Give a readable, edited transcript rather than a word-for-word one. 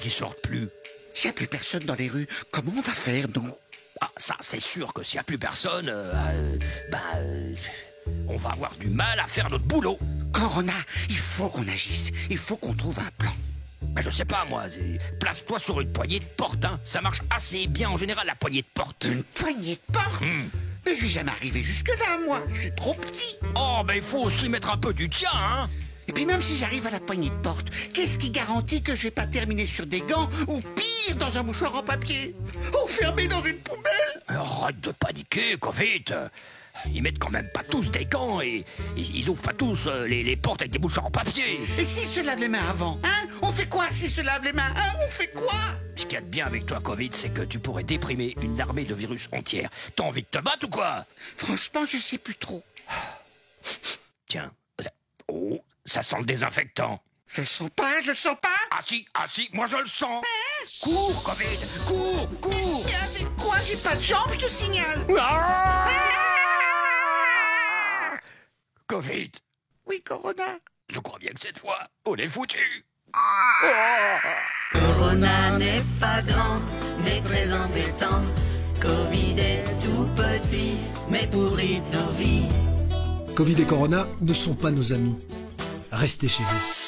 qu'ils sortent plus? S'il n'y a plus personne dans les rues, comment on va faire, nous? Ah, ça, c'est sûr que s'il n'y a plus personne, on va avoir du mal à faire notre boulot. Corona, il faut qu'on agisse. Il faut qu'on trouve un plan. Je sais pas, moi. Place-toi sur une poignée de porte, hein. Ça marche assez bien en général, la poignée de porte. Une poignée de porte? Mais je vais jamais arriver jusque-là, moi. Je suis trop petit. Oh, il faut aussi mettre un peu du tien, hein. Et puis même si j'arrive à la poignée de porte, qu'est-ce qui garantit que je vais pas terminer sur des gants ou pire dans un mouchoir en papier, enfermé dans une poubelle? Arrête de paniquer, Covid. Ils mettent quand même pas tous des gants et ils ouvrent pas tous les portes avec des mouchoirs en papier. Et s'ils se lavent les mains avant, hein? On fait quoi s'ils se lavent les mains, hein? On fait quoi? Ce qu'il y a de bien avec toi, Covid, c'est que tu pourrais déprimer une armée de virus entière. T'as envie de te battre ou quoi? Franchement, je sais plus trop. Tiens. Oh, ça sent le désinfectant. Je le sens pas, je le sens pas. Ah si, moi je le sens. Cours, Covid, cours. Mais avec quoi? J'ai pas de jambes, je te signale. Covid. Oui, Corona. Je crois bien que cette fois, on est foutu. Corona n'est pas grand, mais très embêtant. Covid est tout petit, mais pourrit nos vies. Covid et Corona ne sont pas nos amis. Restez chez vous.